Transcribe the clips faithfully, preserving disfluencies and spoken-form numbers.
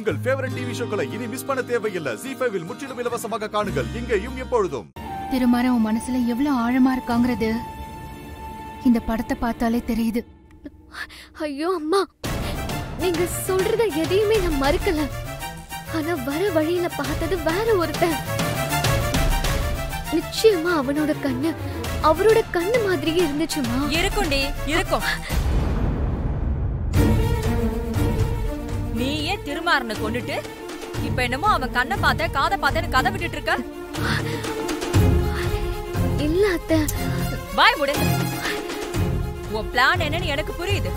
உங்கள் favourite TV ஷோக்களை இனி miss பண்ண தேவையில்லை. ஜீ ஃபைவ் இல் முற்றிலும் இலவசமாக காணுங்கள். இங்கேயும் எப்பொழுதும். திருமாறன் உன் மனசுல எவ்வளவு ஆழமா இருக்காங்கிறது இந்த படத்தை பார்த்தாலே தெரியுது. ஐயோ அம்மா, நீங்க சொல்றத எதையுமே நான் மறுக்கல. ஆனா வர வழியில பார்த்தது வேற ஒருத்தன். நிச்சயமா அவனோட கண்ணு அவரோட கண்ணு மாதிரியே இருந்துச்சுமா. இருக்கும்டி, இருக்கும். நீயே திருமாறனை கொண்டுட்டு இப்ப என்னமோ அவன் கண்ணை பார்த்த காதை பார்த்தேன்னு கதை விட்டுட்டு இருக்க. இல்ல அத்தை. வாய் மூடு. உன் பிளான் என்னன்னு எனக்கு புரியுது.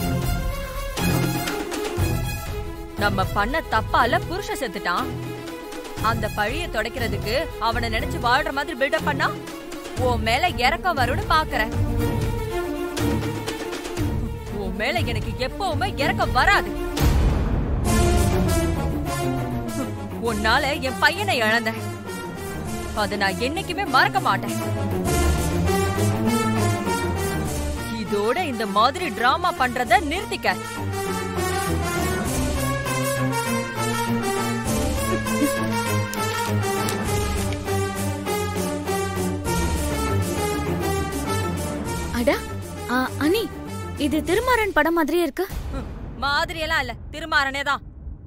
நம்ம பண்ண தப்பால புருஷன் செத்துட்டான். அந்த பழிய துடைக்கிறதுக்கு அவனை நினைச்சு வாழ்ற மாதிரி பில்டப் பண்ணா உன் மேல இறக்கம் வரும்னு பாக்குறேன். உன் மேல எனக்கு எப்பவுமே இறக்கம் வராது. உன்னால என் பையனை இழந்த அதை நான் என்னைக்குமே மறக்க மாட்டேன். இதோட இந்த மாதிரி டிராமா பண்றத நிறுத்திக்க. அடா அனி, இது திருமாறன் படம் மாதிரியே இருக்கு. மாதிரி எல்லாம் இல்ல, திருமாறனே தான்.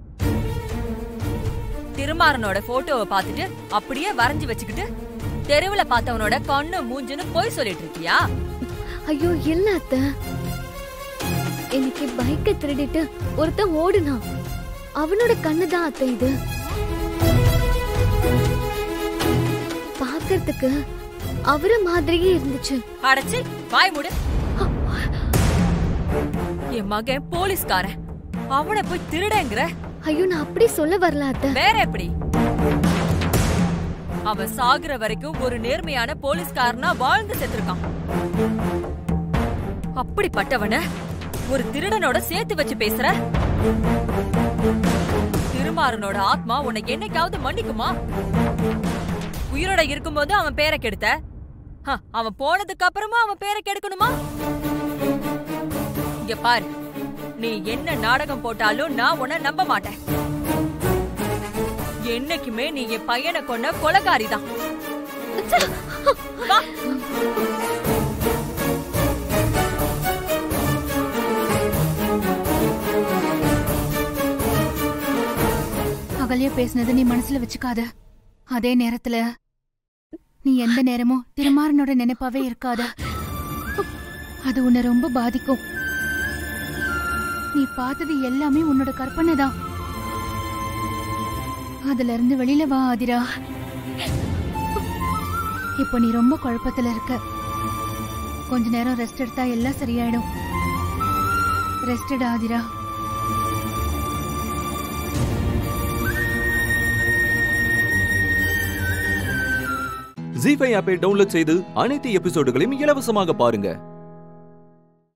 திருமாறனோட போட்டோவை பார்த்துட்டு அப்படியே வரைஞ்சு வச்சுக்கிட்டு தெருவுல பார்த்தவனோட கண்ணு மூஞ்சுன்னு போய் சொல்லிட்டு இருக்கியா? ஐயோ இல்ல அத்தை. எனக்கு பைக்கை திருடிட்டு ஒருத்தன் ஓடுனா அவனோட கண்ணுதான் அத்தை இது. பாக்கிறதுக்கு அவர மாதிரியே இருந்துச்சு. அடச்சி வாய் மூடு. என் மகன் போலீஸ்காரன், அவனை போய் திருடங்கிற? ஐயோ நான் அப்படி சொல்ல வரல அத்தை. வேற எப்படி? அவன் சாகுற வரைக்கும் ஒரு நேர்மையான போலீஸ்காரனா வாழ்ந்து செத்துருக்கான். அப்படிப்பட்டவன ஒரு திருடனோட சேர்த்து வச்சு பேசுற? திருமாறனோட ஆத்மா உன்னை என்னைக்காவது மன்னிக்குமா? உயிரோட இருக்கும்போது அவன் பேரை கெடுத்த, அவன் போனதுக்கு அப்புறமா அவன் பேரை கெடுக்கணுமா? இங்க பாரு, நீ என்ன நாடகம் போட்டாலும் நான் உன்னை நம்ப மாட்டேன். என்னைக்குமே நீ என் பையனை கொன்ன கொலைகாரிதான். அகல்யா பேசினது நீ மனசுல வச்சுக்காத. அதே நேரத்துல நீ எந்த நேரமும் திருமாறனோட நினைப்பாவே இருக்காத. அது உன்னை ரொம்ப பாதிக்கும். நீ பார்த்தது எல்லாமே உன்னோட கற்பனை தான். அதுல இருந்து வெளியில வா ஆதிரா. இப்போ நீ ரொம்ப குழப்பத்துல இருக்க. கொஞ்ச நேரம் ரெஸ்ட் எடுத்தா எல்லாம் சரியாயிடும். ரெஸ்ட் எடு ஆதிரா. ஜீ ஃபைவ் ஆப்பை டவுன்லோட் செய்து அனைத்து எபிசோடுகளையும் இலவசமாக பாருங்க.